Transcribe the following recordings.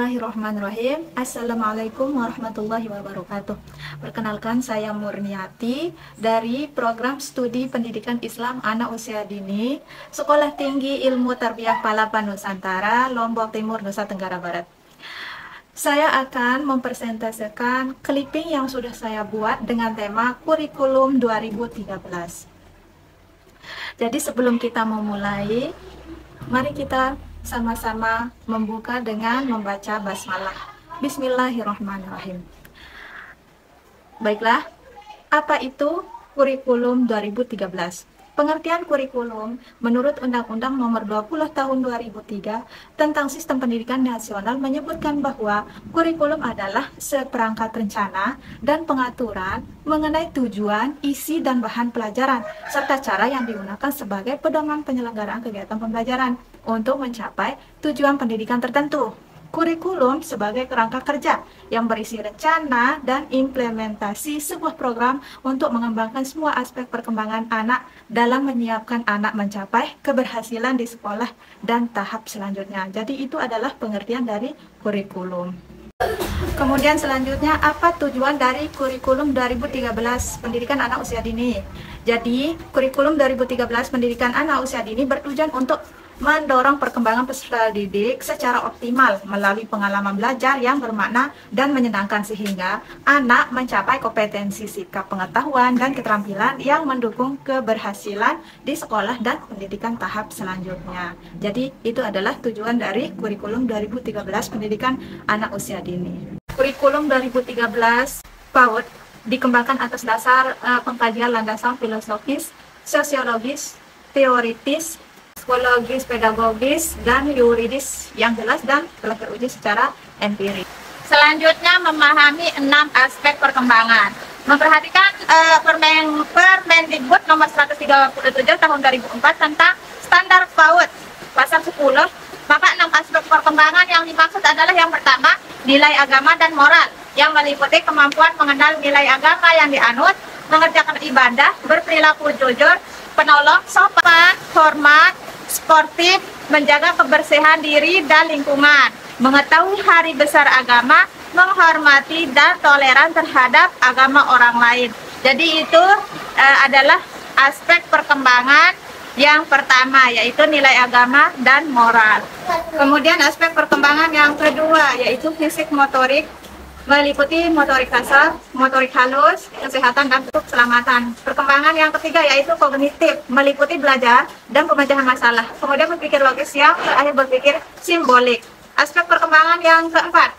Bismillahirrahmanirrahim. Assalamualaikum warahmatullahi wabarakatuh. Perkenalkan, saya Murniati dari Program Studi Pendidikan Islam Anak Usia Dini, Sekolah Tinggi Ilmu Tarbiyah Palapan Nusantara, Lombok Timur, Nusa Tenggara Barat. Saya akan mempresentasikan clipping yang sudah saya buat dengan tema Kurikulum 2013. Jadi sebelum kita memulai, mari kita sama-sama membuka dengan membaca basmalah. Bismillahirrahmanirrahim. Baiklah, apa itu kurikulum 2013? Pengertian kurikulum menurut Undang-Undang Nomor 20 Tahun 2003 tentang Sistem Pendidikan Nasional menyebutkan bahwa kurikulum adalah seperangkat rencana dan pengaturan mengenai tujuan, isi, dan bahan pelajaran serta cara yang digunakan sebagai pedoman penyelenggaraan kegiatan pembelajaran untuk mencapai tujuan pendidikan tertentu. Kurikulum sebagai kerangka kerja yang berisi rencana dan implementasi sebuah program untuk mengembangkan semua aspek perkembangan anak dalam menyiapkan anak mencapai keberhasilan di sekolah dan tahap selanjutnya. Jadi itu adalah pengertian dari kurikulum. Kemudian selanjutnya, apa tujuan dari kurikulum 2013 pendidikan anak usia dini? Jadi kurikulum 2013 pendidikan anak usia dini bertujuan untuk mendorong perkembangan peserta didik secara optimal melalui pengalaman belajar yang bermakna dan menyenangkan sehingga anak mencapai kompetensi sikap pengetahuan dan keterampilan yang mendukung keberhasilan di sekolah dan pendidikan tahap selanjutnya. Jadi itu adalah tujuan dari kurikulum 2013 pendidikan anak usia dini. Kurikulum 2013 PAUD dikembangkan atas dasar pengkajian landasan filosofis, sosiologis, teoritis, psikologis, pedagogis, dan yuridis yang jelas dan telah teruji secara empiris. Selanjutnya, memahami 6 aspek perkembangan. Memperhatikan Permendikbud nomor 137 tahun 2004 tentang standar PAUD pasal 10, maka 6 aspek perkembangan yang dimaksud adalah yang pertama, nilai agama dan moral yang meliputi kemampuan mengenal nilai agama yang dianut, mengerjakan ibadah, berperilaku jujur, penolong, sopan, hormat, sportif, menjaga kebersihan diri dan lingkungan, mengetahui hari besar agama, menghormati dan toleran terhadap agama orang lain. Jadi itu adalah aspek perkembangan yang pertama, yaitu nilai agama dan moral. Kemudian aspek perkembangan yang kedua yaitu fisik motorik, meliputi motorik kasar, motorik halus, kesehatan, dan keselamatan. Perkembangan yang ketiga yaitu kognitif, meliputi belajar dan pemecahan masalah. Kemudian berpikir logis, yang terakhir berpikir simbolik. Aspek perkembangan yang keempat,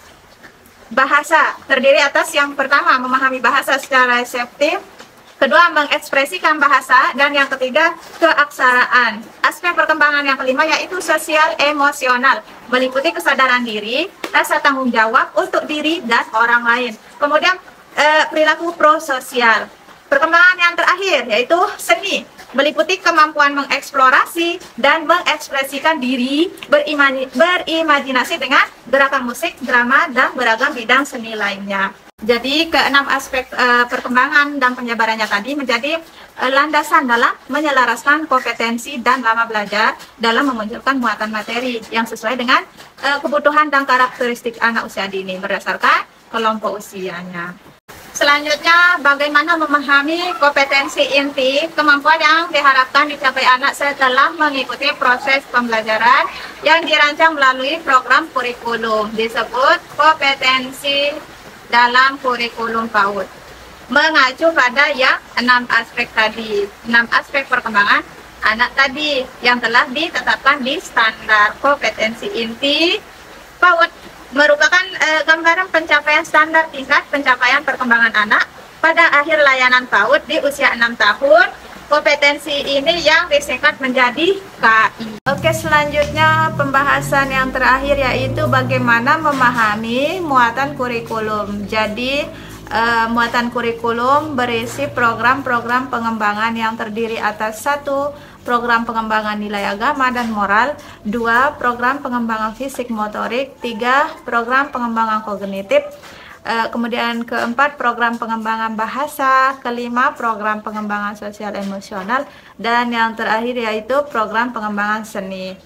bahasa, terdiri atas yang pertama, memahami bahasa secara reseptif, kedua, mengekspresikan bahasa, dan yang ketiga, keaksaraan. Aspek perkembangan yang kelima yaitu sosial emosional, meliputi kesadaran diri, rasa tanggung jawab untuk diri dan orang lain. Kemudian perilaku prososial. Perkembangan yang terakhir yaitu seni, meliputi kemampuan mengeksplorasi dan mengekspresikan diri, berimajinasi dengan gerakan musik, drama, dan beragam bidang seni lainnya. Jadi keenam aspek perkembangan dan penyebarannya tadi menjadi landasan dalam menyelaraskan kompetensi dan lama belajar dalam memunculkan muatan materi yang sesuai dengan kebutuhan dan karakteristik anak usia dini berdasarkan kelompok usianya. Selanjutnya, bagaimana memahami kompetensi inti, kemampuan yang diharapkan dicapai anak setelah mengikuti proses pembelajaran yang dirancang melalui program kurikulum, disebut kompetensi dalam kurikulum PAUD. Mengacu pada yang 6 aspek tadi, 6 aspek perkembangan anak tadi yang telah ditetapkan di standar kompetensi inti PAUD, merupakan gambaran pencapaian standar tingkat pencapaian perkembangan anak pada akhir layanan PAUD di usia 6 tahun. Kompetensi ini yang disingkat menjadi KI. Oke, selanjutnya pembahasan yang terakhir yaitu bagaimana memahami muatan kurikulum. Jadi muatan kurikulum berisi program-program pengembangan yang terdiri atas 1. Program pengembangan nilai agama dan moral, 2. Program pengembangan fisik motorik, 3. Program pengembangan kognitif, kemudian keempat, program pengembangan bahasa, kelima, program pengembangan sosial emosional, dan yang terakhir yaitu program pengembangan seni.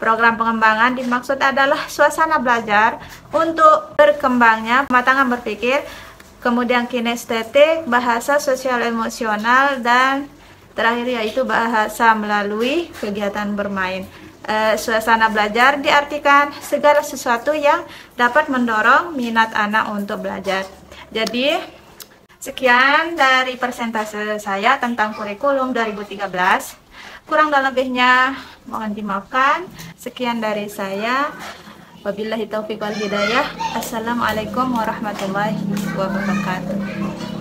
Program pengembangan dimaksud adalah suasana belajar untuk berkembangnya kematangan berpikir, kemudian kinestetik, bahasa sosial emosional, dan terakhir yaitu bahasa melalui kegiatan bermain. Suasana belajar diartikan segala sesuatu yang dapat mendorong minat anak untuk belajar. Jadi, sekian dari presentase saya tentang kurikulum 2013. Kurang dan lebihnya mohon dimaafkan. Sekian dari saya. Wabillahi taufiq wal hidayah. Assalamualaikum warahmatullahi wabarakatuh.